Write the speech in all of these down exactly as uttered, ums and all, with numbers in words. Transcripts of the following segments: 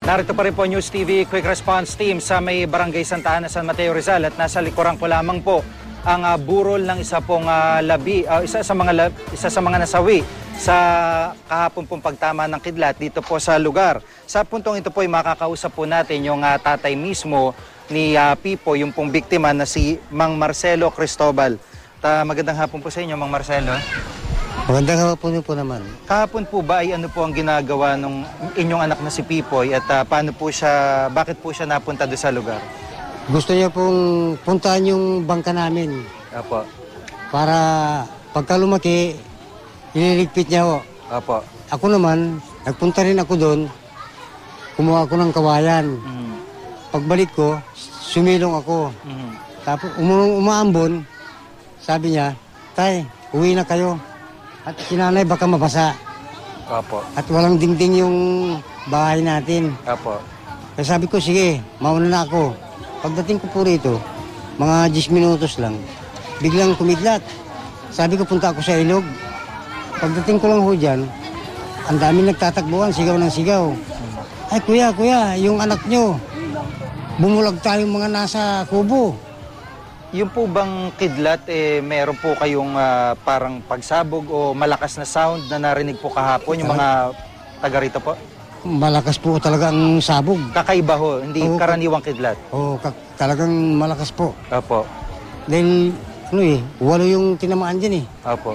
Narito pa rin po News T V Quick Response Team sa may Barangay Santa Ana, San Mateo, Rizal, at nasa likuran ko lamang po ang uh, burol ng isa pong uh, labi, uh, isa sa mga lab, isa sa mga nasawi sa kahapon pong pagtama ng kidlat dito po sa lugar. Sa puntong ito po ay makakausap po natin yung uh, tatay mismo ni uh, Pipoy, yung pong biktima na si Mang Marcelo Cristobal. Ta magandang hapon po sa inyo, Mang Marcelo. Magandang hapon po naman. Kahapon po ba ay ano po ang ginagawa ng inyong anak na si Pipoy at uh, paano po siya, bakit po siya napunta doon sa lugar? Gusto niya pong puntahan yung bangka namin. Apo. Para pagka lumaki, ililigpit niya ho. Apo. Ako naman, nagpunta rin ako doon, kumuha ako ng kawayan. Mm. Pagbalik ko, sumilong ako. Mm. Tapos um umaambon, sabi niya, "Tay, uwi na kayo. At sinanay baka mabasa." Apo. At walang dingding yung bahay natin. Apo. Kaya sabi ko, sige, mauna na ako. Pagdating ko po rito, mga ten minutos lang, biglang kumidlat. Sabi ko, punta ako sa ilog. Pagdating ko lang ho dyan, ang dami nagtatakbuhan, sigaw ng sigaw. Ay, kuya, kuya, yung anak nyo, bumulag tayong mga nasa kubo. Yung po bang kidlat, eh, meron po kayong uh, parang pagsabog o malakas na sound na narinig po kahapon, yung mga taga rito po? Malakas po talaga ang sabog. Kakaiba ho, hindi Oo, karaniwang kidlat? Oo, talagang malakas po. Opo. Dahil, ano eh, walo yung tinamaan dyan eh. Opo.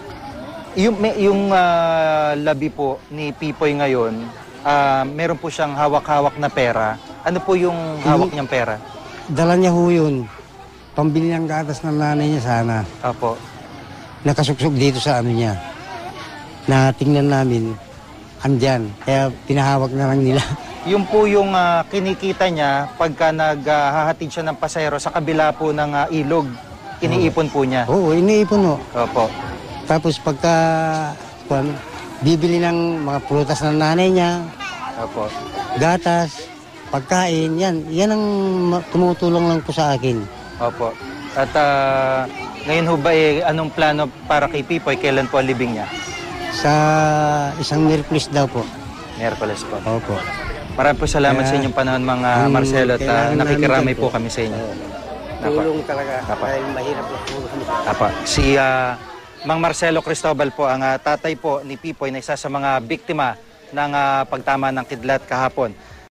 Yung, may, yung uh, labi po ni Pipoy ngayon, uh, meron po siyang hawak-hawak na pera. Ano po yung hawak niyang pera? Dala niya ho yun. Pambili ng gatas ng nanay niya sana. Opo. Nakasuksok dito sa ano niya. Na tingnan namin, andyan. Kaya pinahawak na lang nila. Yung po yung uh, kinikita niya pagka naghahatid uh, siya ng pasahero sa kabila po ng uh, ilog, iniipon po niya. Oo, iniipon mo. Opo. Tapos pagka kwan, bibili ng mga prutas ng nanay niya, opo, gatas, pagkain, yan. Yan ang tumutulong lang po sa akin. Opo. At uh, ngayon ho ba eh, anong plano para kay Pipoy? Kailan po ang libing niya? Sa isang Miyerkules daw po. Miyerkules po. Opo. Maraming po salamat Kaya, sa inyong panahon, mga um, Marcelo, at uh, nakikiramay po kami sa inyo. Tulong talaga. Apa. Dahil mahirap po. Apa. Si uh, Mang Marcelo Cristobal po, ang uh, tatay po ni Pipoy na isa sa mga biktima ng uh, pagtama ng kidlat kahapon.